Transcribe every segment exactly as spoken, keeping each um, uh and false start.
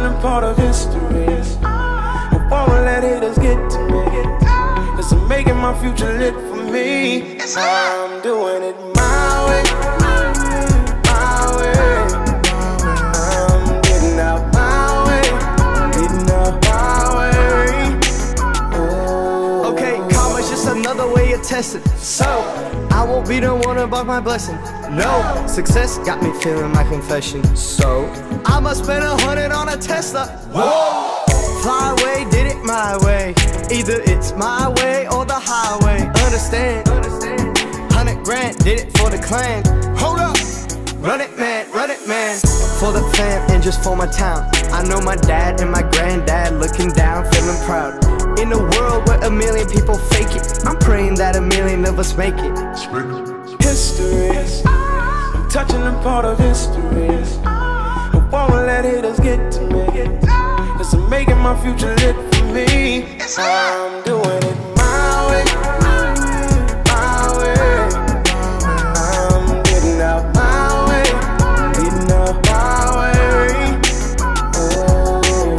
a part of history. I won't let haters get to me. Cause I'm making my future lit for me. I'm doing it my way, my way. I'm getting out my way, getting out my way. Oh. Okay, karma's just another way of testing. So, I won't be the one about my blessing. No, success got me feeling my confession. So, I'ma spend a hundred on a Tesla. Whoa! Fly away, did it my way. Either it's my way or the highway. Understand? Hundred grand, did it for the clan. Hold up! Run it man, run it man. For the fam and just for my town. I know my dad and my granddad looking down, feeling proud. In a world where a million people fake it, I'm praying that a million of us make it. History, I'm touching a part of history. I won't let haters get to me. Cause I'm making my future lit for me. I'm doing it my way, my way. I'm getting out my way, getting out my way. Oh.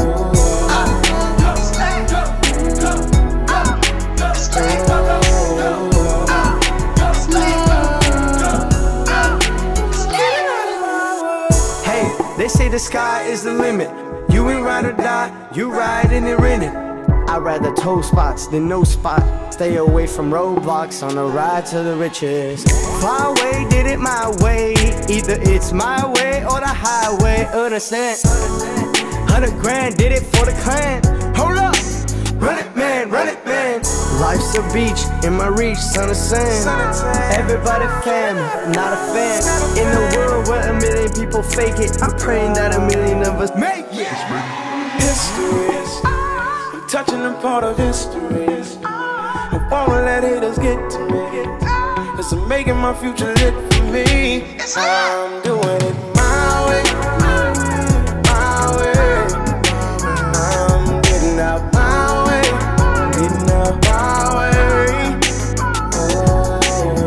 Hey, they say the sky is the limit. You ain't ride or die, you ride and you're in it. I'd rather toe spots than no spot. Stay away from roadblocks on the ride to the riches. Fly away, did it my way. Either it's my way or the highway. Understand? Hundred grand, did it for the clan. Hold up! Run it man, run it man. Life's a beach, in my reach, son of sand. Everybody fam, not a fan. In a world where a million people fake it, I'm praying that a million of us make it. History, I'm touching a part of history. I won't let haters get to me. Cause I'm making my future lit for me. I'm doing it my way, my way. I'm getting out my way, getting out my way. Oh.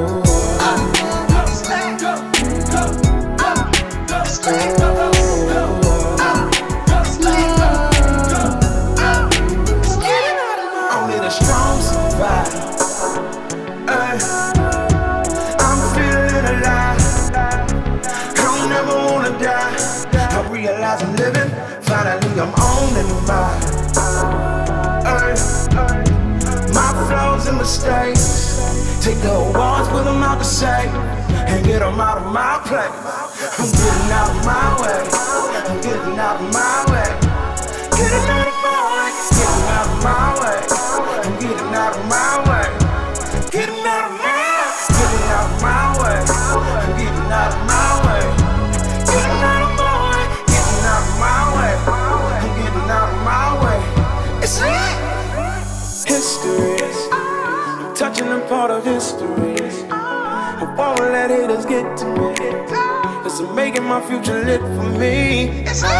Only the strong survive. Ay. I'm feeling alive. I don't ever wanna die. I realize I'm living. Finally I'm owning my. Ay. My flaws and mistakes. Take the awards, put them out to say, and get them out of my place. I'm getting out of my way. I'm getting out of my way. Getting out of my way. Getting out of my way. I'm getting out of my way. Getting out of my way. Getting out of my way. I'm getting out of my way. Getting out of my way. Getting out of my way. I'm getting out of my way. It's lit. History, I'm touching a part of history. I won't let haters get to me. Cause I'm making my future lit for me.